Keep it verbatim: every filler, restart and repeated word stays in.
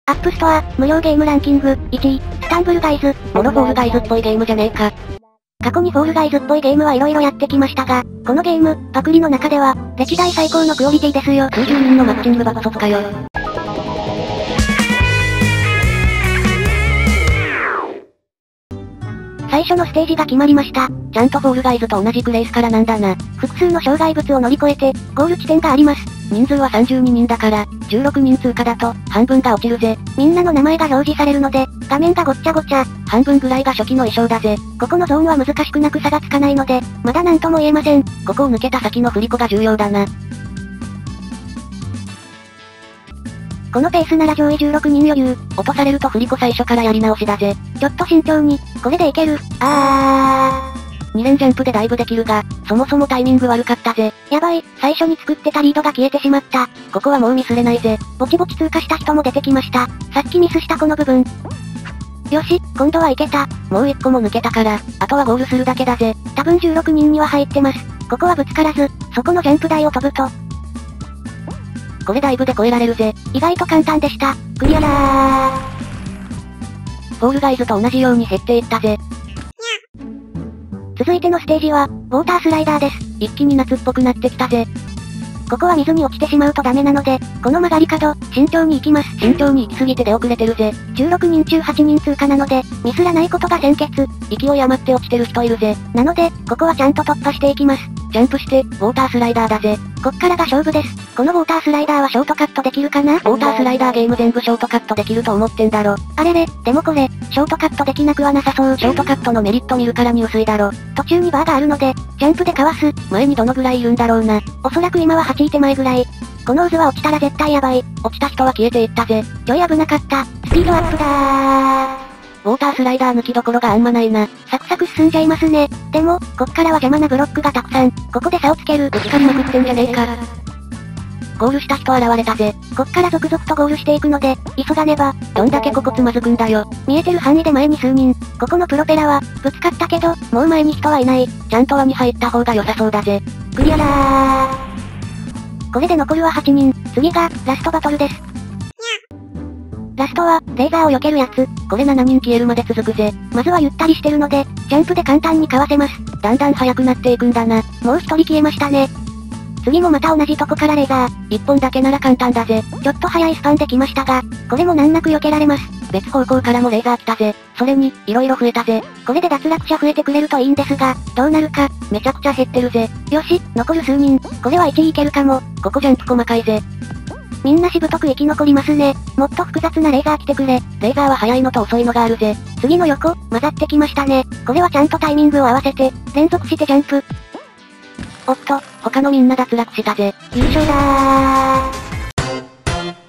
アップストア、無料ゲームランキング、いちい、スタンブルガイズ。 モノフォールガイズっぽいゲームじゃねえか。 過去にフォールガイズっぽいゲームはいろいろやってきましたが、このゲーム、パクリの中では、歴代最高のクオリティですよ。 数十人のマッチングバカ卒かよ。 最初のステージが決まりました。 ちゃんとフォールガイズと同じプレイスからなんだな。 複数の障害物を乗り越えて、ゴール地点があります。 人数はさんじゅうににんだから、じゅうろくにん通過だと、半分が落ちるぜ。 みんなの名前が表示されるので、画面がごっちゃごちゃ。 半分ぐらいが初期の衣装だぜ。 ここのゾーンは難しくなく差がつかないので、まだなんとも言えません。 ここを抜けた先の振り子が重要だな。 このペースなら上位じゅうろくにん余裕。 落とされると振り子最初からやり直しだぜ。 ちょっと慎重に、これでいける。あー。 に連ジャンプでダイブできるが、そもそもタイミング悪かったぜ。 やばい、最初に作ってたリードが消えてしまった。 ここはもうミスれないぜ。 ぼちぼち通過した人も出てきました。さっきミスしたこの部分。よし、今度はいけた。 もう一個も抜けたから、あとはゴールするだけだぜ。 多分じゅうろくにんには入ってます。ここはぶつからず、そこのジャンプ台を飛ぶと。 これダイブで越えられるぜ。 意外と簡単でした。クリアだー。 フォールガイズと同じように減っていったぜ。 続いてのステージは、ウォータースライダーです。 一気に夏っぽくなってきたぜ。 ここは水に落ちてしまうとダメなので、この曲がり角、慎重に行きます。 慎重に行き過ぎて出遅れてるぜ。 じゅうろくにん中はちにん通過なので、ミスらないことが先決。 勢い余って落ちてる人いるぜ。 なので、ここはちゃんと突破していきます。 ジャンプして、ウォータースライダーだぜ。 こっからが勝負です。このウォータースライダーはショートカットできるかな？ウォータースライダーゲーム全部ショートカットできると思ってんだろ。 あれれ、でもこれ、ショートカットできなくはなさそう。 ショートカットのメリット見るから入水だろ。 途中にバーがあるので、ジャンプでかわす。 前にどのぐらいいるんだろうな。 おそらく今ははちいてまえぐらい。この渦は落ちたら絶対やばい。 落ちた人は消えていったぜ。 ちょい危なかった。スピードアップだー。 ウォータースライダー抜きどころがあんまないな。 サクサク進んじゃいますね。でも、こっからは邪魔なブロックがたくさん。ここで差をつける。 ぶつかりまくってんじゃねえか。ゴールした人現れたぜ。 こっから続々とゴールしていくので、急がねば。 どんだけここつまずくんだよ。 見えてる範囲で前に数人。ここのプロペラは、ぶつかったけど、もう前に人はいない。 ちゃんと輪に入った方が良さそうだぜ。 クリアだー。これで残るははちにん。次が、ラストバトルです。ラストは、レーザーを避けるやつ。 これななにん消えるまで続くぜ。 まずはゆったりしてるので、ジャンプで簡単にかわせます。 だんだん速くなっていくんだな。 もう一人消えましたね。次もまた同じとこからレーザー。 一本だけなら簡単だぜ。 ちょっと早いスパンで来ましたが、これも難なく避けられます。 別方向からもレーザー来たぜ。それに、色々増えたぜ。 これで脱落者増えてくれるといいんですが、どうなるか。 めちゃくちゃ減ってるぜ。 よし、残る数人。これはいちいいけるかも。 ここジャンプ細かいぜ。 みんなしぶとく生き残りますね。もっと複雑なレーザー来てくれ。 レーザーは速いのと遅いのがあるぜ。 次の横、混ざってきましたね。これはちゃんとタイミングを合わせて、連続してジャンプ。おっと、 他のみんな脱落したぜ。 優勝だー。